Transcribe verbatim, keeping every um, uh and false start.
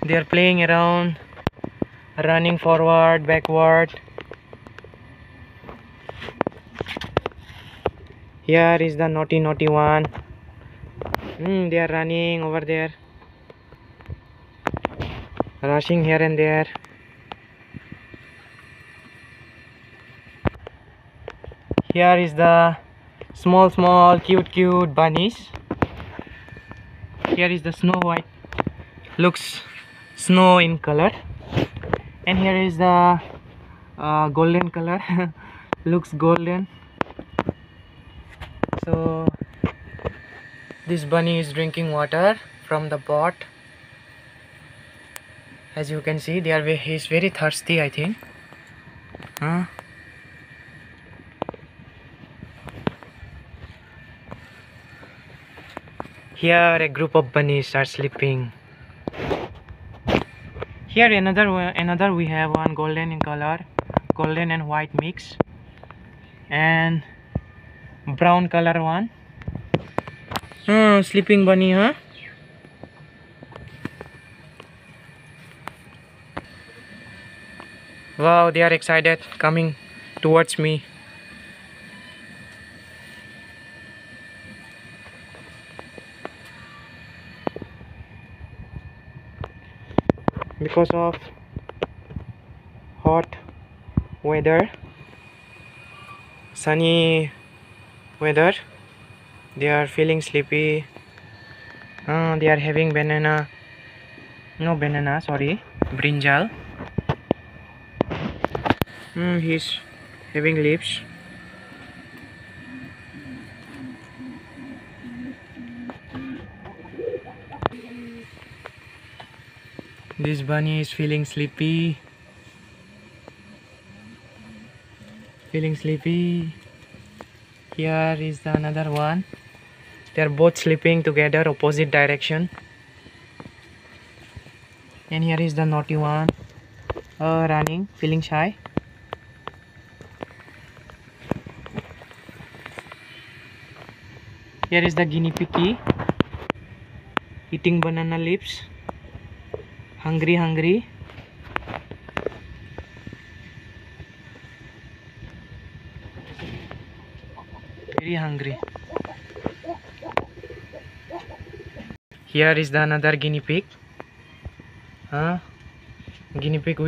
They are playing around, running forward, backward. Here is the naughty naughty one. Mm, they are running over there, rushing here and there. Here is the small small cute cute bunnies. Here is the Snow White, looks snow in color, and here is the uh, golden color, looks golden. So this bunny is drinking water from the pot. As you can see, they are he is very thirsty, I think. Huh? Here a group of bunnies are sleeping. Here another another we have one golden in color, golden and white mix, and brown color one. Hmm, sleeping bunny, huh? Wow, they are excited, coming towards me. Because of hot weather, sunny weather, they are feeling sleepy. Uh, they are having banana, no banana, sorry, brinjal. Mm, he's having leaves. This bunny is feeling sleepy. Feeling sleepy. Here is the another one. They are both sleeping together, opposite direction. And here is the naughty one, uh, running, feeling shy. Here is the guinea piggy, eating banana leaves. Hungry, hungry. Very hungry. Here is the another guinea pig. Huh? Guinea pig with